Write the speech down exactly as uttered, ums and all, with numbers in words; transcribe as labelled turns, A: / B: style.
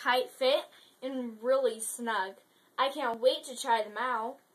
A: tight fit and really snug. I can't wait to try them out.